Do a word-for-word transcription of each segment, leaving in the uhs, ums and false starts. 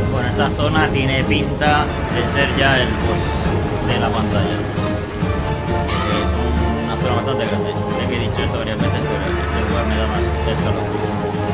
Bueno, esta zona tiene pinta de ser ya el boss de la pantalla. Es una zona bastante grande. Sé que he dicho esto varias veces, pero este lugar me da más escalofrío.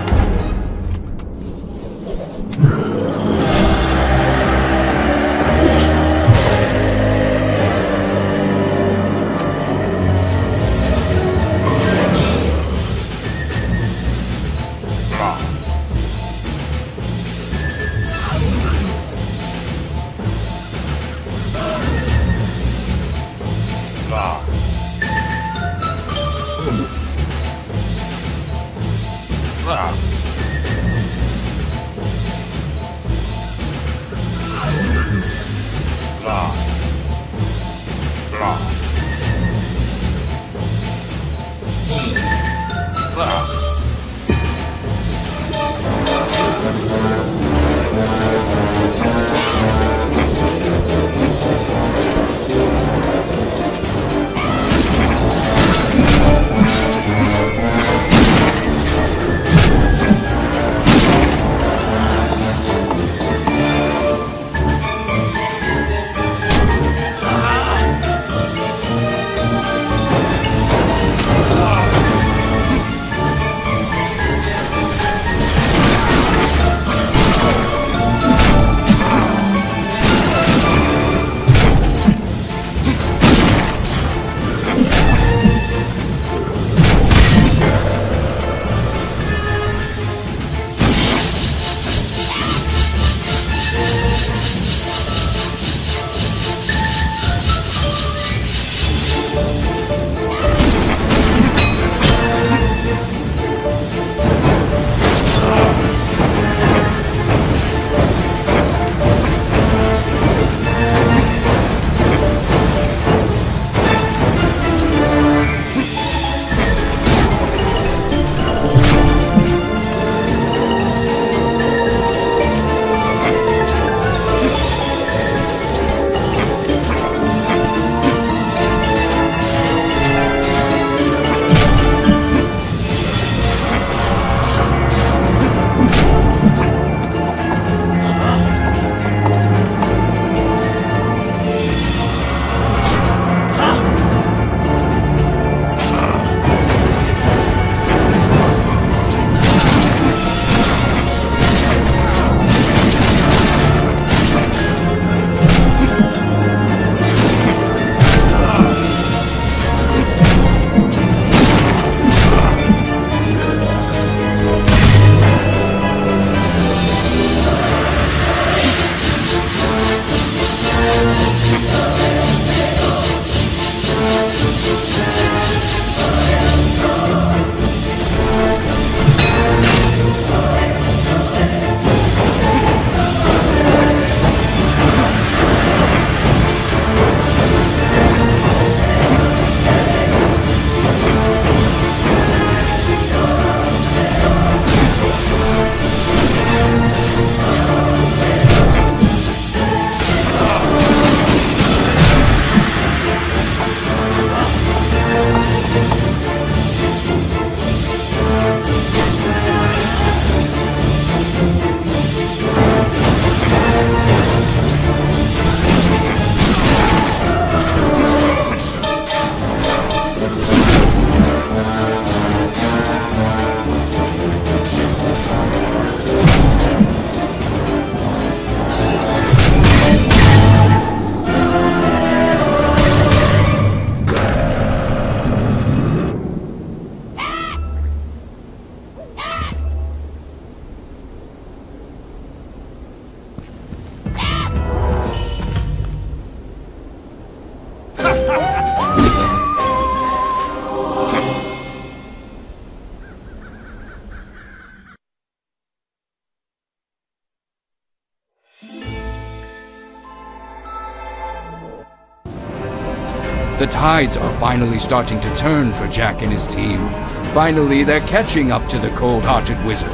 The tides are finally starting to turn for Jack and his team. Finally, they're catching up to the cold-hearted wizard.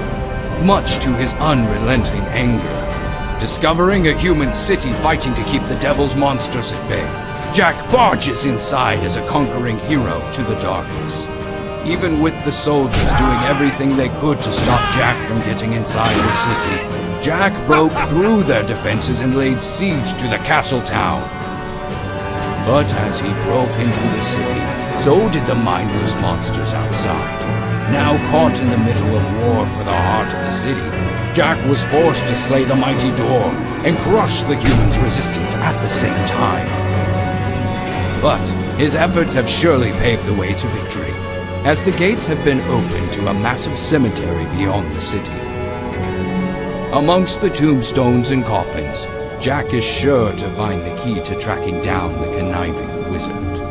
Much to his unrelenting anger. Discovering a human city fighting to keep the devil's monsters at bay, Jack barges inside as a conquering hero to the darkness. Even with the soldiers doing everything they could to stop Jack from getting inside the city, Jack broke through their defenses and laid siege to the castle town. But as he broke into the city, so did the mindless monsters outside. Now caught in the middle of war for the heart of the city, Jack was forced to slay the mighty door and crush the humans' resistance at the same time. But his efforts have surely paved the way to victory, as the gates have been opened to a massive cemetery beyond the city. Amongst the tombstones and coffins, Jack is sure to find the key to tracking down the conniving wizard.